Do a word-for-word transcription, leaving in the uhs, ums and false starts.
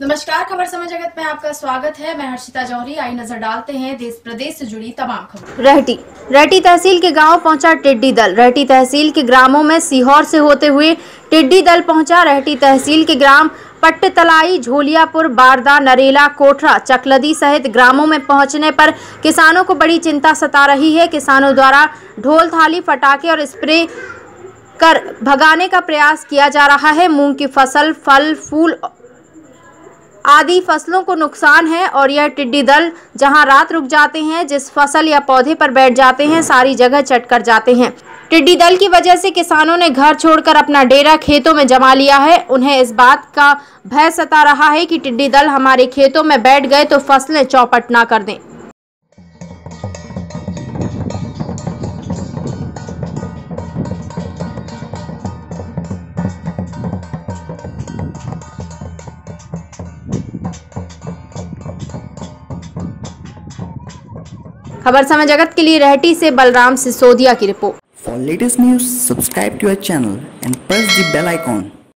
नमस्कार, खबर समय जगत में आपका स्वागत है। मैं हर्षिता जौहरी। आई नजर डालते हैं देश प्रदेश से जुड़ी तमाम खबरों। रहटी रहटी तहसील के गांव पहुंचा टिड्डी दल। रहटी तहसील के ग्रामों में सीहोर से होते हुए टिड्डी दल पहुंचा। रहटी तहसील के ग्राम पट्टतलाई, झोलियापुर, बारदा, नरेला, कोठरा, चकलदी सहित ग्रामों में पहुंचने पर किसानों को बड़ी चिंता सता रही है। किसानों द्वारा ढोल थाली, पटाखे और स्प्रे कर भगाने का प्रयास किया जा रहा है। मूंग की फसल, फल फूल आदि फसलों को नुकसान है और यह टिड्डी दल जहां रात रुक जाते हैं, जिस फसल या पौधे पर बैठ जाते हैं, सारी जगह चट कर जाते हैं। टिड्डी दल की वजह से किसानों ने घर छोड़कर अपना डेरा खेतों में जमा लिया है। उन्हें इस बात का भय सता रहा है कि टिड्डी दल हमारे खेतों में बैठ गए तो फसलें चौपट ना कर दें। खबर समय जगत के लिए रहटी से बलराम सिसोदिया की रिपोर्ट। For latest news, subscribe to our channel and press the bell icon.